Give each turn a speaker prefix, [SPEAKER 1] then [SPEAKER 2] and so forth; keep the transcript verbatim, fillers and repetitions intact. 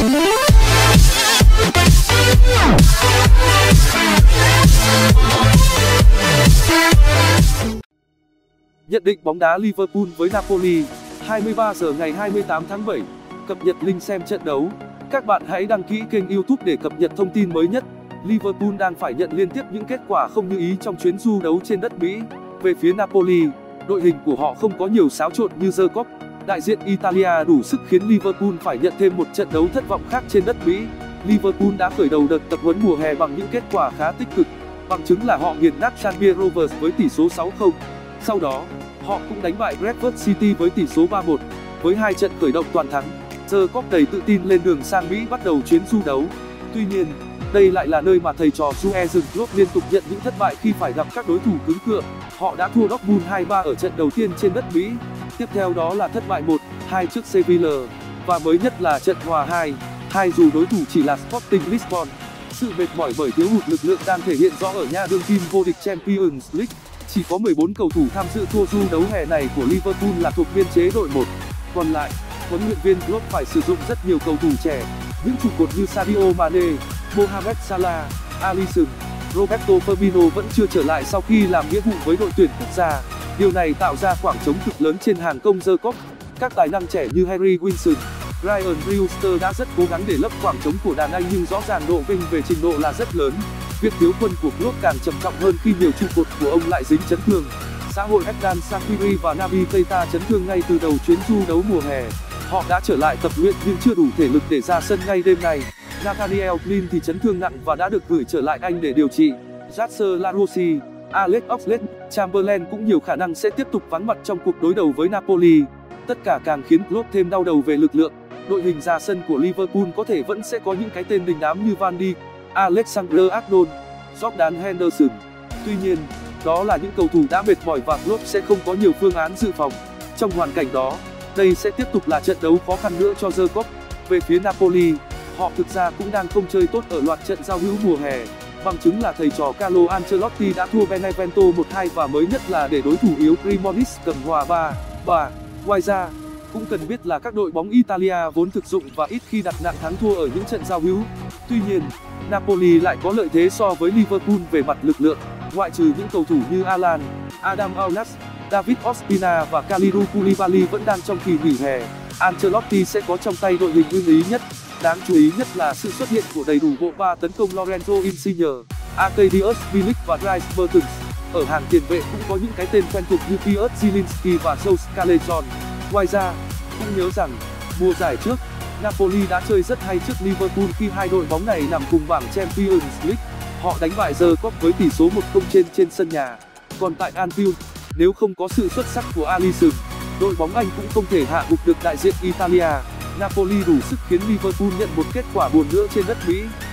[SPEAKER 1] Nhận định bóng đá Liverpool với Napoli, hai mươi ba giờ ngày hai mươi tám tháng bảy. Cập nhật link xem trận đấu. Các bạn hãy đăng ký kênh YouTube để cập nhật thông tin mới nhất. Liverpool đang phải nhận liên tiếp những kết quả không như ý trong chuyến du đấu trên đất Mỹ. Về phía Napoli, đội hình của họ không có nhiều xáo trộn như The Cop. Đại diện Italia đủ sức khiến Liverpool phải nhận thêm một trận đấu thất vọng khác trên đất Mỹ. Liverpool đã khởi đầu đợt tập huấn mùa hè bằng những kết quả khá tích cực. Bằng chứng là họ nghiền nát Tranmere Rovers với tỷ số sáu không. Sau đó, họ cũng đánh bại Bradford City với tỷ số ba một. Với hai trận khởi động toàn thắng, The Cop đầy tự tin lên đường sang Mỹ bắt đầu chuyến du đấu. Tuy nhiên, đây lại là nơi mà thầy trò Jurgen Klopp liên tục nhận những thất bại khi phải gặp các đối thủ cứng cựa. Họ đã thua Dortmund hai ba ở trận đầu tiên trên đất Mỹ. Tiếp theo đó là thất bại một hai trước Sevilla, và mới nhất là trận hòa hai hai dù đối thủ chỉ là Sporting Lisbon. Sự mệt mỏi bởi thiếu hụt lực lượng đang thể hiện rõ ở nhà đương kim vô địch Champions League. Chỉ có mười bốn cầu thủ tham dự tour du đấu hè này của Liverpool là thuộc biên chế đội một. Còn lại, huấn luyện viên Klopp phải sử dụng rất nhiều cầu thủ trẻ. Những trụ cột như Sadio Mane, Mohamed Salah, Alisson, Roberto Firmino vẫn chưa trở lại sau khi làm nghĩa vụ với đội tuyển quốc gia. Điều này tạo ra khoảng trống cực lớn trên hàng công The Cop. Các tài năng trẻ như Harry Wilson, Ryan Brewster đã rất cố gắng để lấp khoảng trống của đàn Anh, nhưng rõ ràng độ vinh về trình độ là rất lớn. Việc thiếu quân của Klopp càng trầm trọng hơn khi nhiều trụ cột của ông lại dính chấn thương. Xã hội Xherdan Shaqiri và Naby Keita chấn thương ngay từ đầu chuyến du đấu mùa hè. Họ đã trở lại tập luyện nhưng chưa đủ thể lực để ra sân ngay đêm nay. Nathaniel Clyne thì chấn thương nặng và đã được gửi trở lại Anh để điều trị. Jasser Larossi, Alex Oxlade-Chamberlain cũng nhiều khả năng sẽ tiếp tục vắng mặt trong cuộc đối đầu với Napoli. Tất cả càng khiến Klopp thêm đau đầu về lực lượng. Đội hình ra sân của Liverpool có thể vẫn sẽ có những cái tên đình đám như Van Dijk, Alexander-Arnold, Jordan Henderson. Tuy nhiên, đó là những cầu thủ đã mệt mỏi và Klopp sẽ không có nhiều phương án dự phòng. Trong hoàn cảnh đó, đây sẽ tiếp tục là trận đấu khó khăn nữa cho The Cop. Về phía Napoli, họ thực ra cũng đang không chơi tốt ở loạt trận giao hữu mùa hè. Bằng chứng là thầy trò Carlo Ancelotti đã thua Benevento một hai và mới nhất là để đối thủ yếu Cremonese cầm hòa ba ba. Ngoài ra, cũng cần biết là các đội bóng Italia vốn thực dụng và ít khi đặt nặng thắng thua ở những trận giao hữu. Tuy nhiên, Napoli lại có lợi thế so với Liverpool về mặt lực lượng. Ngoại trừ những cầu thủ như Alan, Adam Aulas, David Ospina và Kalidou Koulibaly vẫn đang trong kỳ nghỉ hè, Ancelotti sẽ có trong tay đội hình ưng ý nhất. Đáng chú ý nhất là sự xuất hiện của đầy đủ bộ ba tấn công Lorenzo Insigne, Arkadiusz Milik và Dries Mertens. Ở hàng tiền vệ cũng có những cái tên quen thuộc như Piotr Zielinski và Joe Scarlett. Ngoài ra, cũng nhớ rằng, mùa giải trước, Napoli đã chơi rất hay trước Liverpool khi hai đội bóng này nằm cùng bảng Champions League. Họ đánh bại The Cop với tỷ số một không trên trên sân nhà. Còn tại Anfield, nếu không có sự xuất sắc của Alisson, đội bóng Anh cũng không thể hạ gục được đại diện Italia. Napoli đủ sức khiến Liverpool nhận một kết quả buồn nữa trên đất Mỹ.